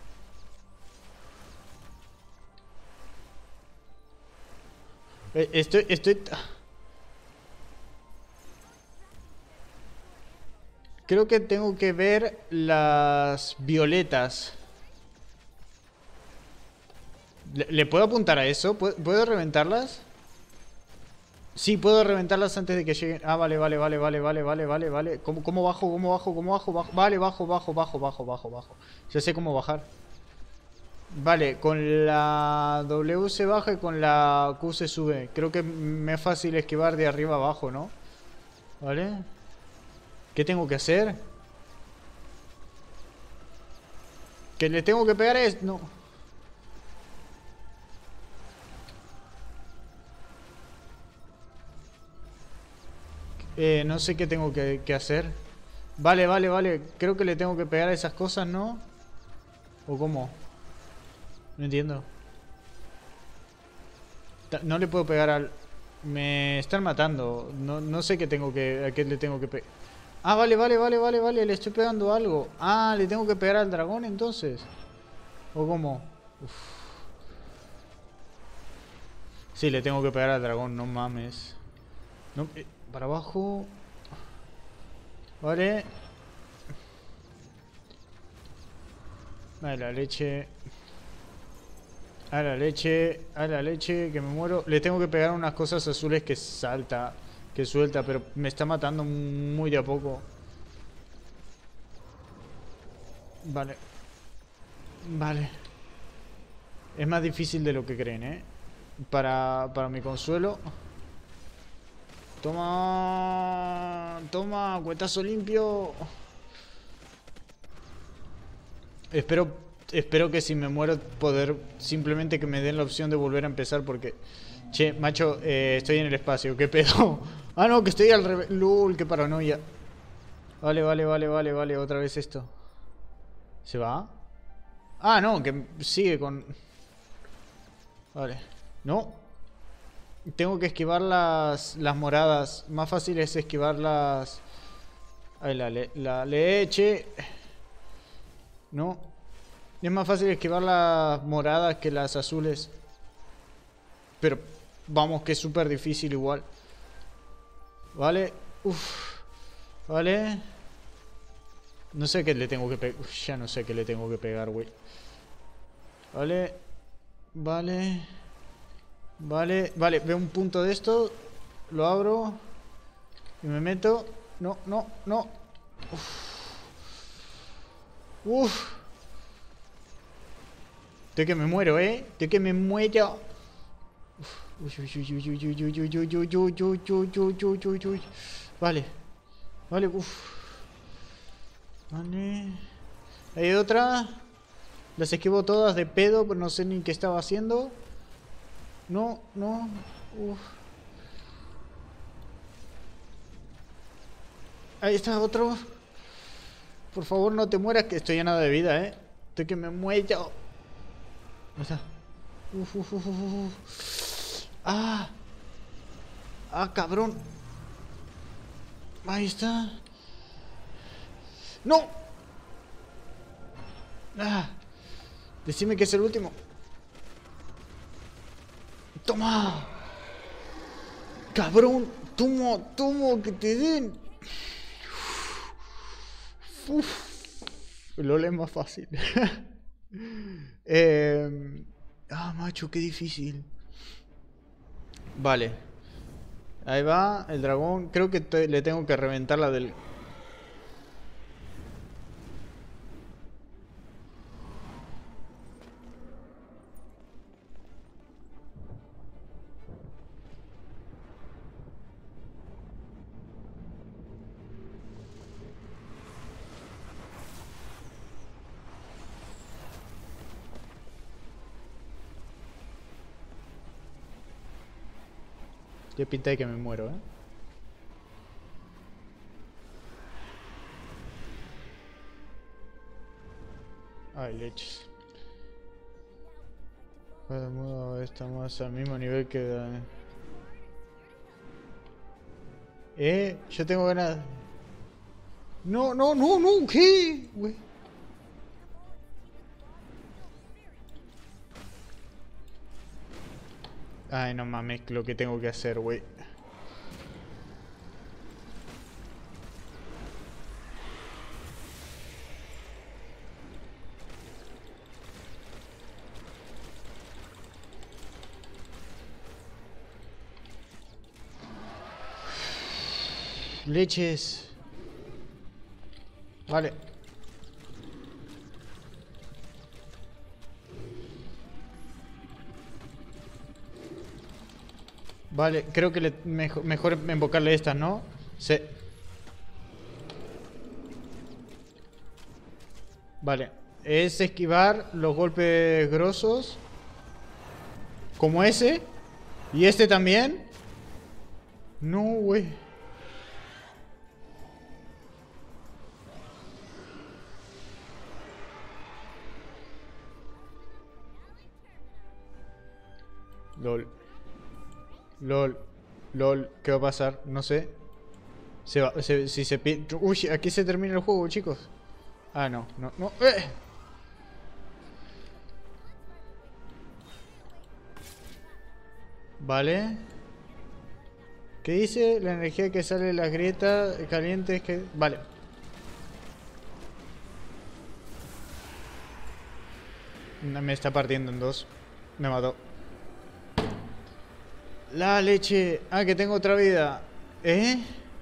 Eh, estoy, estoy... Creo que tengo que ver las violetas. ¿Le, ¿le puedo apuntar a eso? ¿Puedo, ¿Puedo reventarlas? Sí, puedo reventarlas antes de que lleguen. Ah, vale, vale, vale, vale, vale, vale, vale, vale. ¿Cómo, cómo bajo? ¿Cómo bajo? ¿Cómo bajo? bajo? Vale, bajo, bajo, bajo, bajo, bajo, bajo. Ya sé cómo bajar. Vale, con la W se baja y con la Q se sube. Creo que me es fácil esquivar de arriba abajo, ¿no? Vale. ¿Qué tengo que hacer? ¿Que le tengo que pegar es? No. Eh, no sé qué tengo que, que hacer. Vale, vale, vale. Creo que le tengo que pegar a esas cosas, ¿no? ¿O cómo? No entiendo. No le puedo pegar al... Me están matando. No, no sé qué tengo que... A qué le tengo que pegar. Ah, vale, vale, vale, vale, vale. Le estoy pegando algo. Ah, le tengo que pegar al dragón entonces. ¿O cómo? Uf. Sí, le tengo que pegar al dragón, no mames. No, eh, para abajo. Vale. Vale, la leche. A la leche, a la leche, que me muero. Le tengo que pegar unas cosas azules que salta, que suelta, pero me está matando muy de a poco. Vale. Vale. Es más difícil de lo que creen, ¿eh? Para, para mi consuelo. Toma. Toma, cuetazo limpio. Espero... Espero que si me muero poder simplemente que me den la opción de volver a empezar porque... Che, macho, eh, estoy en el espacio, ¿qué pedo? Ah, no, que estoy al revés. Lul, qué paranoia. Vale, vale, vale, vale, vale, otra vez esto. ¿Se va? Ah, no, que sigue con... Vale. No. Tengo que esquivar las, las moradas. Más fácil es esquivar las... Ay, la, le la leche. No. Es más fácil esquivar las moradas que las azules. Pero vamos, que es súper difícil igual. Vale. Uf. Vale. No sé qué le tengo que pegar. Ya no sé qué le tengo que pegar, güey. Vale. Vale. Vale, vale, veo un punto de esto. Lo abro. Y me meto. No, no, no. Uf. Uf. Estoy que me muero, eh. Estoy que me muero. Uy, uy, uy, uy, uy, uy, uy, uy, uy, uy, uy, uy, uy, uy, uy, uy. Vale. Vale, uff. Vale. Hay otra. Las esquivo todas de pedo, pero no sé ni qué estaba haciendo. No, no. Uf. Ahí está otro. Por favor, no te mueras, que estoy llena de vida, eh. Estoy que me muero. Ahí está. Uf, uf, uf, uf, uf. Ah. Ah, cabrón. Ahí está. ¡No! Ah. Decime que es el último. ¡Toma! ¡Cabrón! ¡Tomo! ¡Tomo! ¡Que te den! Uf. LOL es más fácil. eh... Ah, macho, qué difícil. Vale. Ahí va el dragón. Creo que te- le tengo que reventar la del... Yo pinta de que me muero, ¿eh? Ay, leches. Cada modo estamos al mismo nivel que... Eh, yo tengo ganas... No, no, no, no, ¿qué? Güey. Ay, no mames, lo que tengo que hacer, güey. Leches. Vale. Vale, creo que le, mejor, mejor invocarle estas, ¿no? Sí. Vale. Es esquivar los golpes grosos. Como ese. Y este también. No, güey. LOL. LOL. LOL. ¿Qué va a pasar? No sé. Se va, se, si se pi- Uy, aquí se termina el juego, chicos. Ah, no, no, no. ¡Eh! Vale. ¿Qué dice? La energía que sale de las grietas calientes que... Vale. Me está partiendo en dos. Me mató. La leche. Ah, que tengo otra vida. ¿Eh?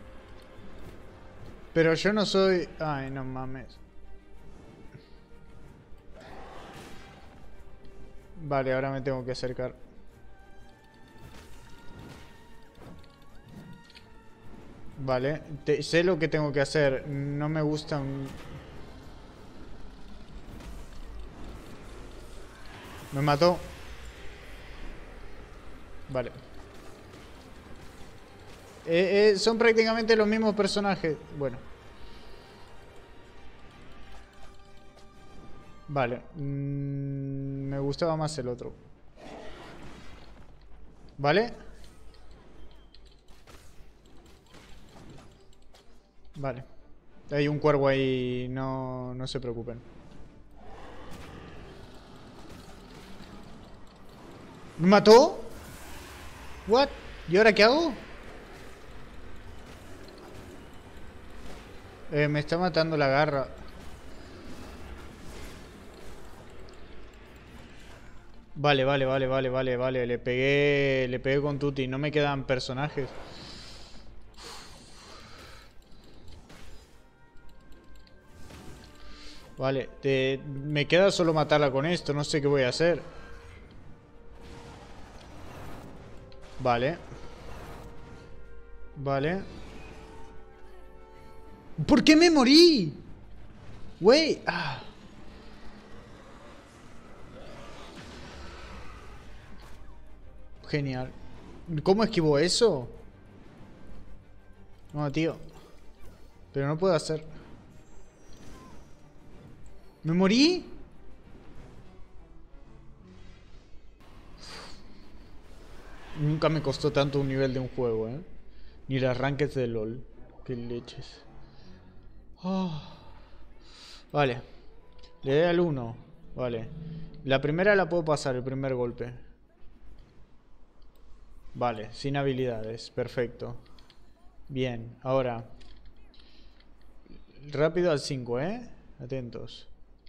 Pero yo no soy... Ay, no mames. Vale, ahora me tengo que acercar. Vale, te- sé lo que tengo que hacer. No me gustan... Me mató. Vale. Eh, eh, son prácticamente los mismos personajes. Bueno. Vale. Mm, me gustaba más el otro. ¿Vale? Vale. Hay un cuervo ahí. No, no se preocupen. ¿Me mató? ¿What? ¿Y ahora qué hago? Eh, me está matando la garra. Vale, vale, vale, vale, vale, vale. Le pegué, le pegué con Tuti. No me quedan personajes. Vale, te- me queda solo matarla con esto. No sé qué voy a hacer. Vale. Vale. ¿Por qué me morí? Güey. Ah. Genial. ¿Cómo esquivo eso? No, tío. Pero no puedo hacer. ¿Me morí? Nunca me costó tanto un nivel de un juego, ¿eh? Ni las rankeds de LOL. Qué leches. Oh. Vale. Le doy al uno. Vale. La primera la puedo pasar, el primer golpe. Vale, sin habilidades. Perfecto. Bien, ahora. Rápido al cinco, ¿eh? Atentos.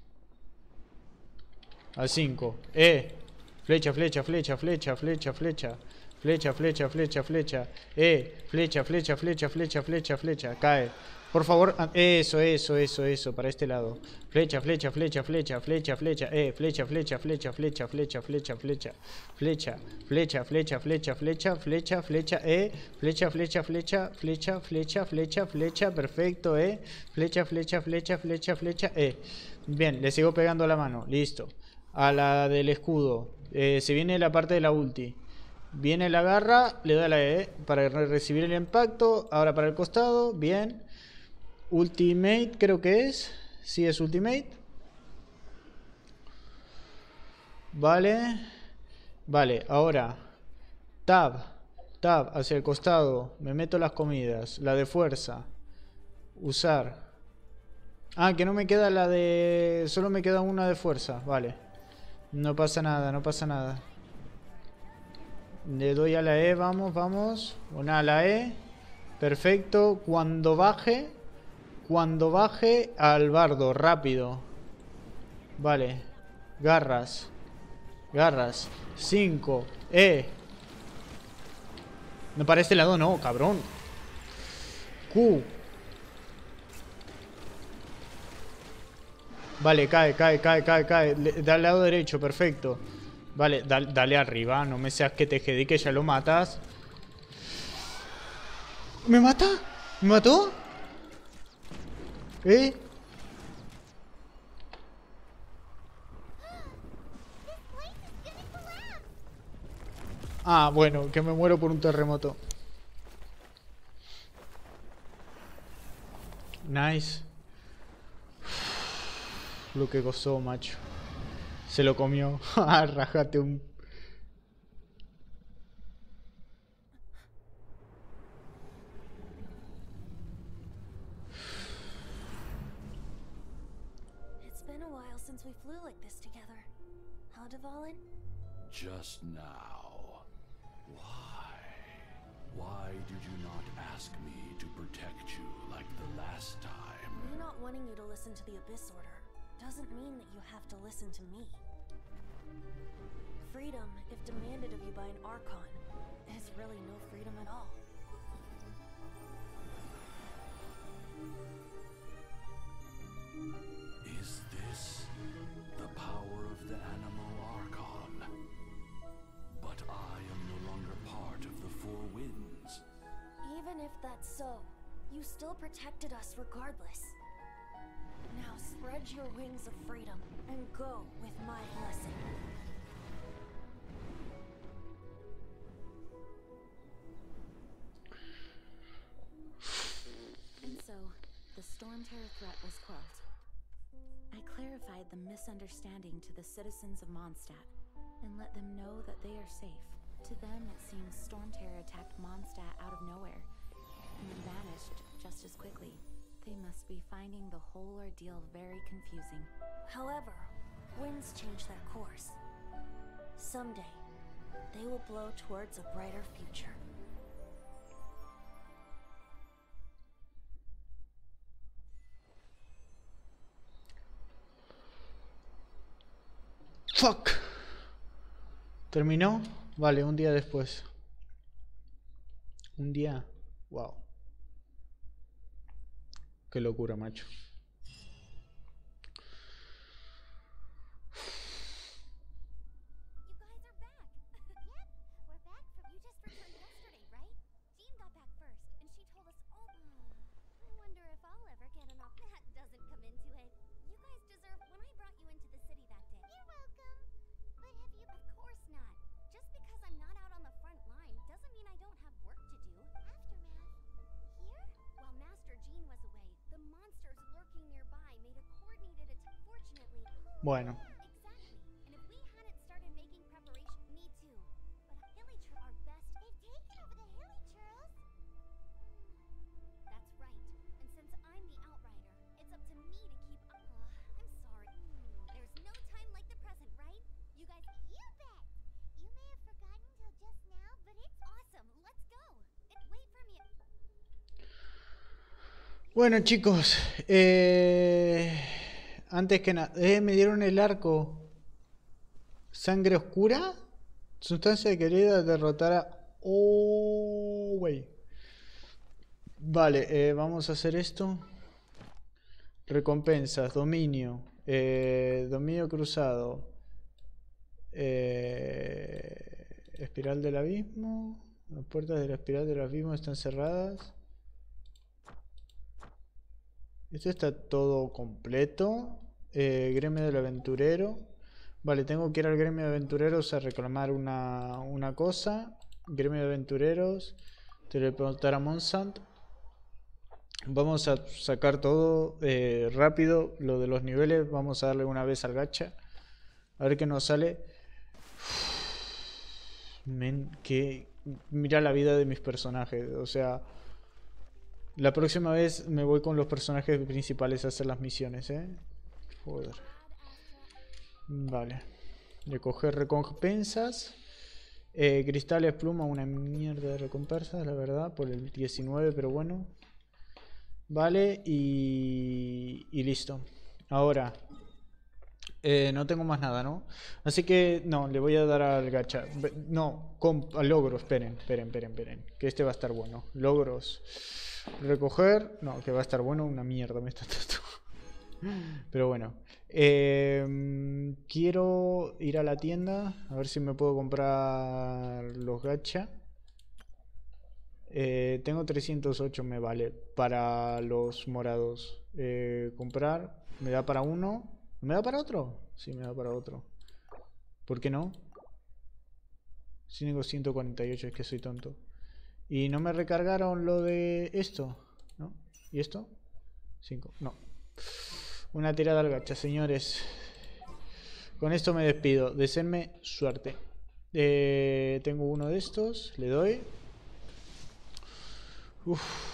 Al cinco. ¡Eh! Flecha, flecha, flecha, flecha, flecha, flecha. Flecha, flecha, flecha, flecha. ¡Eh! Flecha, flecha, flecha, flecha, flecha, flecha. Cae. Por favor. Eso, eso, eso, eso. Para este lado. Flecha, flecha, flecha, flecha, flecha, flecha. ¡Eh! Flecha, flecha, flecha, flecha, flecha, flecha, flecha. Flecha, flecha, flecha, flecha, flecha, flecha, flecha. ¡Eh! Flecha, flecha, flecha, flecha, flecha, flecha, flecha. Perfecto, ¿eh? Flecha, flecha, flecha, flecha, flecha. ¡Eh! Bien, le sigo pegando la mano. Listo. A la del escudo. Eh, se viene la parte de la ulti. Viene la garra, le da la E para re recibir el impacto. Ahora para el costado, bien. Ultimate creo que es. Sí, es ultimate. Vale. Vale, ahora. Tab. Tab hacia el costado. Me meto las comidas. La de fuerza. Usar. Ah, que no me queda la de... Solo me queda una de fuerza. Vale. No pasa nada, no pasa nada. Le doy a la E, vamos, vamos. Una a la E. Perfecto. Cuando baje. Cuando baje al bardo, rápido. Vale. Garras. Garras. cinco. E. No para este lado, no, cabrón. Q. Vale, cae, cae, cae, cae, cae. Da al lado derecho, perfecto. Vale, dale, dale arriba. No me seas que te jedi que ya lo matas. ¿Me mata? ¿Me mató? ¿Eh? Ah, bueno, que me muero por un terremoto. Nice. Lo que gozó, macho. Se lo comió. Rajate un... It's been a while since we flew like this together. How, Dvalin? Just now. Why? Why did you not ask me to protect you like the last time? Me not wanting you to listen to the Abyss Order doesn't mean that you have to listen to me. Freedom, if demanded of you by an Archon, is really no freedom at all. Is this the power of the Animal Archon? But I am no longer part of the Four Winds. Even if that's so, you still protected us regardless. Now spread your wings of freedom and go with my blessing. And so, the Storm Terror threat was quelled. I clarified the misunderstanding to the citizens of Mondstadt and let them know that they are safe. To them, it seems Storm Terror attacked Mondstadt out of nowhere and then vanished just as quickly. They must be finding the whole ordeal very confusing. However, winds change their course. Someday, they will blow towards a brighter future. Fuck. ¿Terminó? Vale, un día después. Un día. Wow. Qué locura, macho. Bueno. Bueno, chicos, eh, antes que nada, eh, me dieron el arco. Sangre oscura. Sustancia querida derrotar a... Oh, güey. Vale, eh, vamos a hacer esto. Recompensas, dominio. Eh, dominio cruzado. Eh, espiral del abismo. Las puertas de la espiral del abismo están cerradas. Esto está todo completo. Eh, gremio del aventurero. Vale, tengo que ir al gremio de aventureros a reclamar una, una cosa. Gremio de aventureros. Teleportar a Monsant. Vamos a sacar todo eh, rápido. Lo de los niveles. Vamos a darle una vez al gacha. A ver qué nos sale. Men, que... Mira la vida de mis personajes. O sea... La próxima vez me voy con los personajes principales a hacer las misiones, ¿eh? Joder. Vale. Recoger recompensas. Eh, cristales, pluma, una mierda de recompensas, la verdad, por el diecinueve, pero bueno. Vale, y, y listo. Ahora, eh, no tengo más nada, ¿no? Así que, no, le voy a dar al gacha. No, al logro, esperen, esperen, esperen, esperen. Que este va a estar bueno. Logros. Recoger, no, que va a estar bueno, una mierda me está tratando. Pero bueno, eh, quiero ir a la tienda a ver si me puedo comprar los gacha. Eh, tengo trescientos ocho, me vale para los morados. Eh, comprar, me da para uno. ¿Me da para otro? Sí, me da para otro. ¿Por qué no? Si tengo ciento cuarenta y ocho, es que soy tonto. Y no me recargaron lo de esto, ¿no? ¿Y esto? cinco, no. Una tirada al gacha, señores. Con esto me despido. Deseenme suerte. Eh, tengo uno de estos, le doy. Uff.